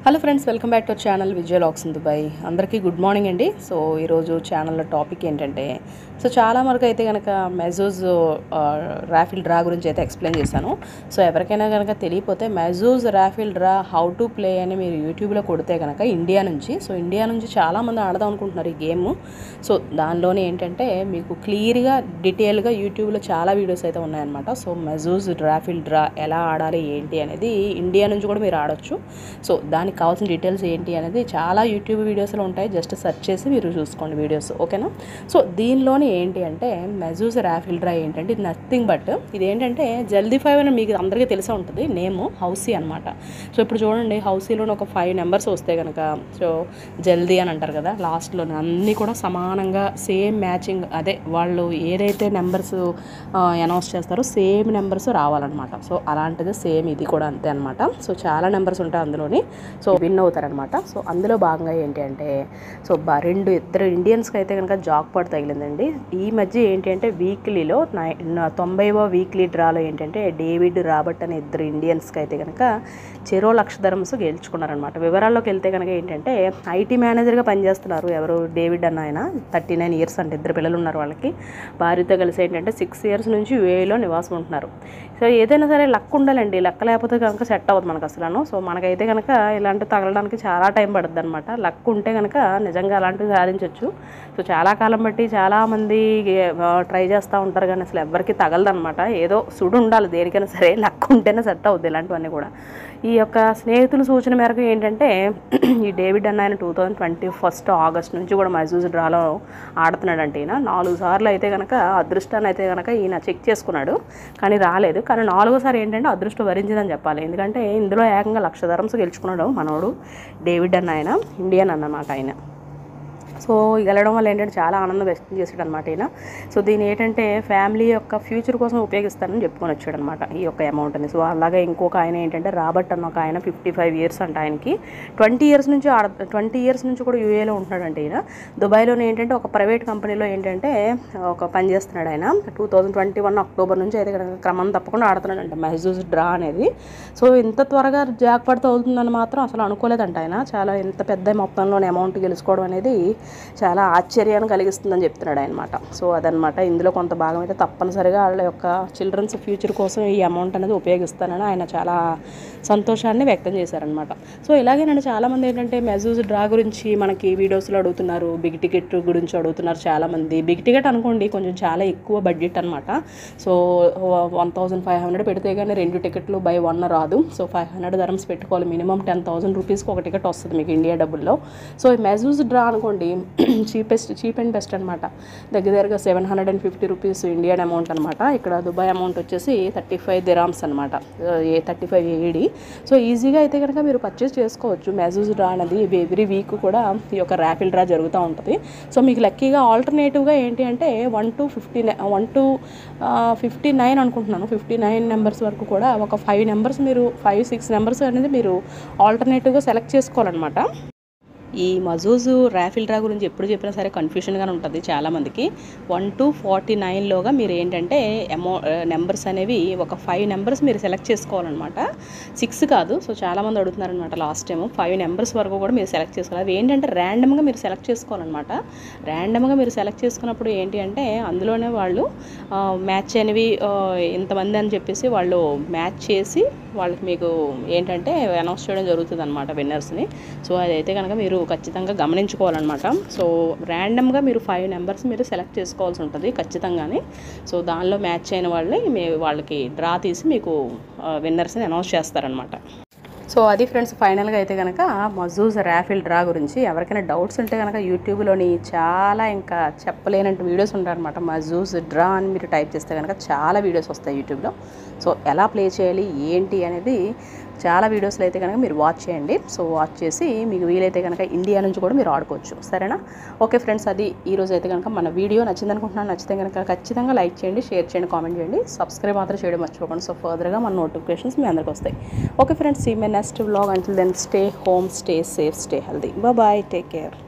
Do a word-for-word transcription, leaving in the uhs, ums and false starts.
Hello friends, welcome back to our channel విజయలాక్స్ in Dubai. అందరికీ good morning అండి. So ఈరోజు ఛానల్లో టాపిక్ ఏంటంటే, సో చాలా వరకు అయితే కనుక మెజూజ్ రాఫిల్ డ్రా గురించి అయితే ఎక్స్ప్లెయిన్ చేశాను. సో ఎవరికైనా కనుక తెలియపోతే Mahzooz raffle draw how to play అని మీరు యూట్యూబ్లో కొడితే కనుక ఇండియా నుంచి సో ఇండియా నుంచి చాలామంది ఆడదాం అనుకుంటున్నారు ఈ గేమ్. సో దానిలోనే ఏంటంటే మీకు క్లియర్గా డీటెయిల్గా యూట్యూబ్లో చాలా వీడియోస్ అయితే ఉన్నాయన్నమాట. సో మెజూజ్ రాఫిల్ డ్రా ఎలా ఆడాలి ఏంటి అనేది ఇండియా నుంచి కూడా మీరు ఆడొచ్చు. సో దానికి కావాల్సిన డీటెయిల్స్ ఏంటి అనేది చాలా యూట్యూబ్ వీడియోస్లో ఉంటాయి. జస్ట్ సెర్చ్ చేసి మీరు చూసుకోండి వీడియోస్, ఓకేనా. సో దీనిలోని ఏంటి అంటే మెజూజ్ రాఫిల్ డ్రా ఏంటంటే ఇది నథింగ్ బట్ ఇది ఏంటంటే జల్దీ ఫైవ్ అని మీకు అందరికీ తెలిసే ఉంటుంది. నేమ్ హౌసీ అనమాట. సో ఇప్పుడు చూడండి, హౌసీలోని ఒక ఫైవ్ నెంబర్స్ వస్తే కనుక సో జల్దీ అని అంటారు కదా, లాస్ట్లో అన్నీ కూడా సమానంగా సేమ్ మ్యాచింగ్, అదే వాళ్ళు ఏదైతే నెంబర్స్ అనౌన్స్ చేస్తారో సేమ్ నెంబర్స్ రావాలన్నమాట. సో అలాంటిది సేమ్ ఇది కూడా అంతే అనమాట. సో చాలా నెంబర్స్ ఉంటాయి అందులోని. సో విన్ అవుతారనమాట. సో అందులో భాగంగా ఏంటి అంటే సో రెండు ఇద్దరు ఇండియన్స్కి అయితే కనుక జాక్ పాట్ తగిలిందండి. ఈ మధ్య ఏంటి అంటే వీక్లీలో నై తొంభైవ వీక్లీ డ్రాలో ఏంటంటే డేవిడ్ రాబర్ట్ అనే ఇద్దరు ఇండియన్స్కి అయితే కనుక చెరో లక్ష ధరమ్స్ గెలుచుకున్నారనమాట. వివరాల్లోకి వెళ్తే కనుక ఏంటంటే ఐటీ మేనేజర్గా పనిచేస్తున్నారు ఎవరు, డేవిడ్ అన్న ఆయన. థర్టీ నైన్ ఇయర్స్ అంటే ఇద్దరు పిల్లలు ఉన్నారు వాళ్ళకి. భార్యతో కలిసి ఏంటంటే సిక్స్ ఇయర్స్ నుంచి యూఏలో నివాసం ఉంటున్నారు. సో ఏదైనా సరే లక్ ఉండాలండి, లక్ లేకపోతే కనుక సెట్ అవ్వదు మనకు అసలు. సో మనకైతే కనుక ఇలాంటివి తగలడానికి చాలా టైం పడుతుంది అనమాట. లక్ ఉంటే కనుక నిజంగా అలాంటివి సాధించవచ్చు. సో చాలా కాలం బట్టి చాలామంది ట్రై చేస్తూ ఉంటారు కానీ అసలు ఎవరికి తగలదు అనమాట. ఏదో సుడు ఉండాలి దేనికైనా సరే, లక్ ఉంటేనే సెట్ అవుద్ది ఇలాంటివన్నీ కూడా. ఈ యొక్క స్నేహితుల సూచన మేరకు ఏంటంటే ఈ డేవిడ్ అన్న ఆయన two thousand twenty first August నుంచి కూడా మెజూజ్ డ్రాలో ఆడుతున్నాడంటే ఈయన నాలుగు సార్లు అయితే కనుక అదృష్టాన్ని అయితే కనుక ఈయన చెక్ చేసుకున్నాడు కానీ రాలేదు. కానీ నాలుగోసారి ఏంటంటే అదృష్టం వరించిందని చెప్పాలి. ఎందుకంటే ఇందులో ఏకంగా లక్ష ధరమ్స్ గెలుచుకున్నాడు మనోడు డేవిడ్ అన్న ఆయన, ఇండియన్ అన్నమాట ఆయన. సో గెలవడం వల్ల ఏంటంటే చాలా ఆనందం వ్యక్తం చేశాడు అనమాట ఈయన. సో దీని ఏంటంటే ఫ్యామిలీ యొక్క ఫ్యూచర్ కోసం ఉపయోగిస్తానని చెప్పుకొని వచ్చాడు అనమాట ఈ యొక్క అమౌంట్ని. సో అలాగే ఇంకొక ఆయన ఏంటంటే రాబర్ట్ అన్న ఒక ఆయన ఫిఫ్టీ ఫైవ్ ఇయర్స్ అంట ఆయనకి. ట్వంటీ ఇయర్స్ నుంచి ఆడ ట్వంటీ ఇయర్స్ నుంచి కూడా యూఏలో ఉంటున్నాడంటే ఈయన. దుబాయ్లోనే ఏంటంటే ఒక ప్రైవేట్ కంపెనీలో ఏంటంటే ఒక పని చేస్తున్నాడు ఆయన. Two thousand twenty one October నుంచి అయితే క్రమం తప్పకుండా ఆడుతున్నాడంట మెజూజ్ డ్రా అనేది. సో ఇంత త్వరగా జాక్ పడితే అవుతుందని మాత్రం అసలు అనుకోలేదంట ఆయన. చాలా ఇంత పెద్ద మొత్తంలోని అమౌంట్ గెలుచుకోవడం అనేది చాలా ఆశ్చర్యాన్ని కలిగిస్తుందని చెప్తున్నాడు అనమాట. సో అదనమాట ఇందులో కొంత భాగం అయితే తప్పనిసరిగా వాళ్ళ యొక్క చిల్డ్రన్స్ ఫ్యూచర్ కోసం ఈ అమౌంట్ అనేది ఉపయోగిస్తానని ఆయన చాలా సంతోషాన్ని వ్యక్తం చేశారనమాట. సో ఇలాగేనండి చాలామంది ఏంటంటే మెజూజ్ డ్రా గురించి మనకి వీడియోస్లో అడుగుతున్నారు, బిగ్ టికెట్ గురించి అడుగుతున్నారు చాలామంది. బిగ్ టికెట్ అనుకోండి కొంచెం చాలా ఎక్కువ బడ్జెట్ అనమాట. So one thousand five hundred పెడితే కానీ రెండు టికెట్లు బై వన్ రాదు. సో ఫైవ్ హండ్రెడ్ ధరమ్స్ పెట్టుకోవాలి, మినిమం టెన్ థౌసండ్ రూపీస్కి ఒక టికెట్ వస్తుంది మీకు ఇండియా డబ్బుల్లో. సో ఈ మెజూజ్ డ్రా అనుకోండి చీపెస్ట్ చీప్ అండ్ బెస్ట్ అనమాట. దగ్గర దగ్గరగా seven hundred and fifty rupees Indian amount అనమాట. ఇక్కడ దుబాయ్ అమౌంట్ వచ్చేసి థర్టీ ఫైవ్ దిరామ్స్ అనమాట, a thirty five AED. So ఈజీగా అయితే కనుక మీరు పర్చేస్ చేసుకోవచ్చు. మెజూజ్ డ్రా అనేది ఎవ్రీ వీక్ కూడా ఈ యొక్క ర్యాపిడ్ డ్రా జరుగుతూ ఉంటుంది. సో మీకు లక్కీగా ఆల్టర్నేటివ్గా ఏంటి అంటే one to fifty one to fifty nine అనుకుంటున్నాను ఫిఫ్టీ నైన్ నెంబర్స్ వరకు కూడా ఒక ఫైవ్ నెంబర్స్ మీరు ఫైవ్ సిక్స్ నెంబర్స్ అనేది మీరు ఆల్టర్నేటివ్గా సెలెక్ట్ చేసుకోవాలన్నమాట. ఈ మజూజ్ రాఫిల్ డ్రా గురించి ఎప్పుడు చెప్పినా సరే కన్ఫ్యూషన్గానే ఉంటుంది చాలామందికి. వన్ టు ఫార్టీ నైన్లోగా మీరు ఏంటంటే అమౌ నెంబర్స్ అనేవి ఒక ఫైవ్ నెంబర్స్ మీరు సెలెక్ట్ చేసుకోవాలన్నమాట, సిక్స్ కాదు. సో చాలామంది అడుగుతున్నారనమాట లాస్ట్ టైము ఫైవ్ నెంబర్స్ వరకు కూడా మీరు సెలెక్ట్ చేసుకోవాలి. అవి ఏంటంటే ర్యాండమ్గా మీరు సెలెక్ట్ చేసుకోవాలన్నమాట. ర్యాండమ్గా మీరు సెలెక్ట్ చేసుకున్నప్పుడు ఏంటి అంటే అందులోనే వాళ్ళు మ్యాచ్ అనేవి ఇంతమంది అని చెప్పేసి వాళ్ళు మ్యాచ్ చేసి వాళ్ళకి మీకు ఏంటంటే అనౌన్స్ చేయడం జరుగుతుంది అనమాట విన్నర్స్ని. సో అదైతే కనుక మీరు ఖచ్చితంగా గమనించుకోవాలన్నమాట. సో ర్యాండమ్గా మీరు ఫైవ్ నెంబర్స్ మీరు సెలెక్ట్ చేసుకోవాల్సి ఉంటుంది ఖచ్చితంగానే. సో దానిలో మ్యాచ్ అయిన వాళ్ళని మీ వాళ్ళకి డ్రా తీసి మీకు విన్నర్స్ని అనౌన్స్ చేస్తారనమాట. సో అది ఫ్రెండ్స్ ఫైనల్గా అయితే కనుక మజూజ్ రాఫిల్ డ్రా గురించి. ఎవరికైనా డౌట్స్ ఉంటే కనుక యూట్యూబ్లోని చాలా ఇంకా చెప్పలేనంటి వీడియోస్ ఉంటాయన్నమాట. మజూజ్ డ్రా అని మీరు టైప్ చేస్తే కనుక చాలా వీడియోస్ వస్తాయి యూట్యూబ్లో. సో ఎలా ప్లే చేయాలి ఏంటి అనేది చాలా వీడియోస్లో అయితే కనుక మీరు వాచ్ చేయండి. సో వాచ్ చేసి మీకు వీలైతే కనుక ఇండియా నుంచి కూడా మీరు ఆడుకోవచ్చు, సరేనా. ఓకే ఫ్రెండ్స్, అది ఈరోజు అయితే కనుక మన వీడియో నచ్చింది అనుకుంటున్నాను. నచ్చితే కనుక ఖచ్చితంగా లైక్ చేయండి, షేర్ చేయండి, కామెంట్ చేయండి, సబ్స్క్రైబ్ మాత్రం చేయడం మర్చిపోకండి. సో ఫర్దర్గా మన నోటిఫికేషన్స్ మీ అందరికి వస్తాయి. Okay friends, see my next vlog. Until then stay home, stay safe, stay healthy. Bye, take care.